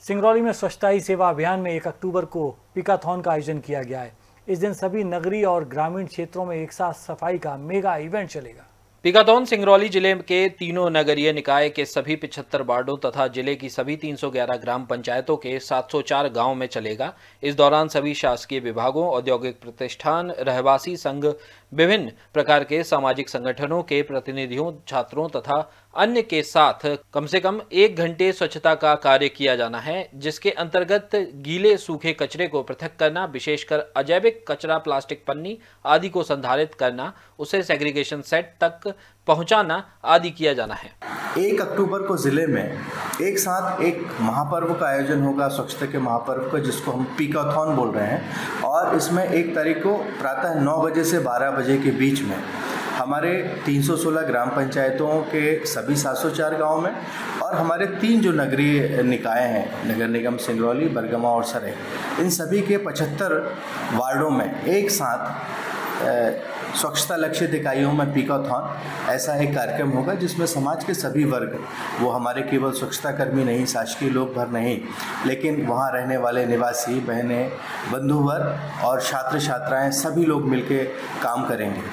सिंगरौली में स्वच्छता ही सेवा अभियान में 1 अक्टूबर को पिकाथॉन का आयोजन किया गया है। इस दिन सभी नगरीय और ग्रामीण क्षेत्रों में एक साथ सफाई का मेगा इवेंट चलेगा। पिकाथॉन सिंगरौली जिले के तीनों नगरीय निकाय के सभी 75 वार्डों तथा जिले की सभी 311 ग्राम पंचायतों के 704 गांव में चलेगा। इस दौरान सभी शासकीय विभागों, औद्योगिक प्रतिष्ठान, रहवासी संघ, विभिन्न प्रकार के सामाजिक संगठनों के प्रतिनिधियों, छात्रों तथा अन्य के साथ कम से कम 1 घंटे स्वच्छता का कार्य किया जाना है, जिसके अंतर्गत गीले सूखे कचरे को पृथक करना, विशेषकर अजैविक कचरा, प्लास्टिक, पन्नी आदि को संधारित करना, उसे सेग्रीगेशन सेट तक पहुंचाना आदि किया जाना है। 1 अक्टूबर को जिले में एक साथ एक महापर्व का आयोजन होगा, स्वच्छता के महापर्व का, जिसको हम पिकाथॉन बोल रहे हैं। और इसमें 1 तारीख को प्रातः 9 बजे से 12 बजे के बीच में हमारे 316 ग्राम पंचायतों के सभी 704 गांव में और हमारे 3 जो नगरीय निकाय हैं, नगर निगम सिंगरौली, बरगमा और सराय, इन सभी के 75 वार्डों में एक साथ स्वच्छता लक्षित इकाइयों में पिकाथॉन ऐसा एक कार्यक्रम होगा, जिसमें समाज के सभी वर्ग, वो हमारे केवल स्वच्छता कर्मी नहीं, शासकीय लोग भर नहीं, लेकिन वहाँ रहने वाले निवासी, बहनें, बंधुवर्ग और छात्र छात्राएं सभी लोग मिलकर काम करेंगे।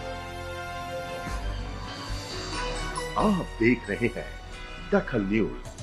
आप देख रहे हैं दखल न्यूज।